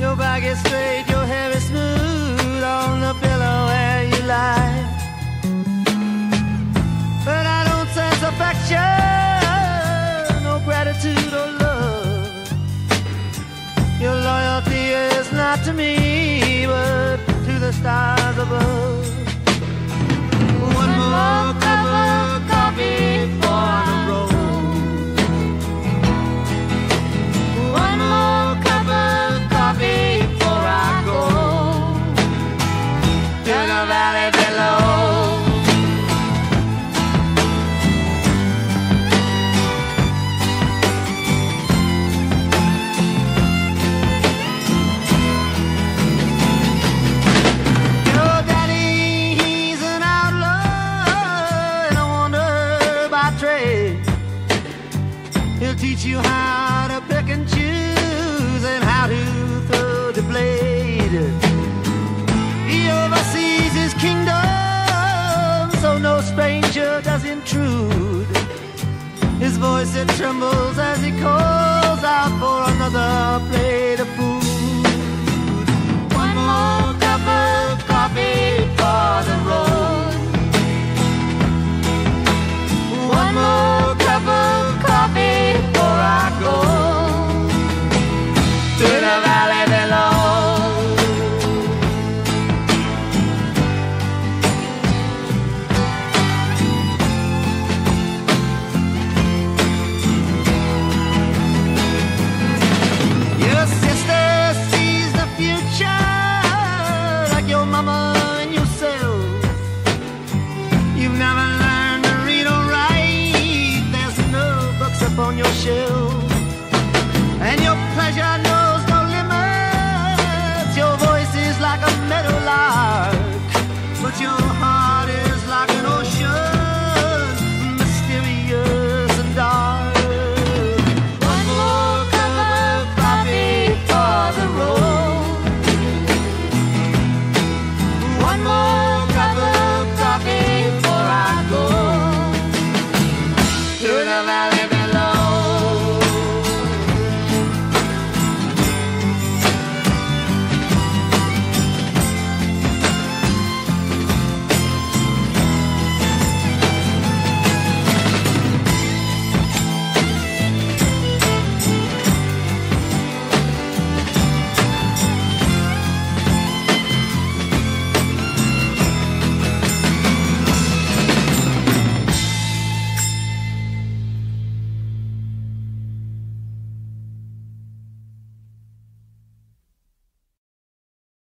Your back is straight, your hair is smooth on the pillow where you lie. But I don't sense affection, no gratitude or love. Your loyalty is not to me, but to the stars above. One more cup of coffee for the road. One more cup of coffee before I go to the valley below. Your daddy, he's an outlaw and a wanderer by trade. He'll teach you how to pick and choose and how to throw the blade. He oversees his kingdom, so no stranger does intrude. His voice, it trembles